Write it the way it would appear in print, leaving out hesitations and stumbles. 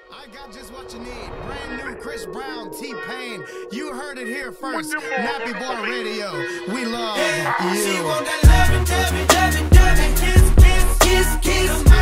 I got just what you need. Brand new Chris Brown, T-Pain. You heard it here first. Nappy Boy Radio. We love you. She want that loving, kiss, kiss, kiss, kiss.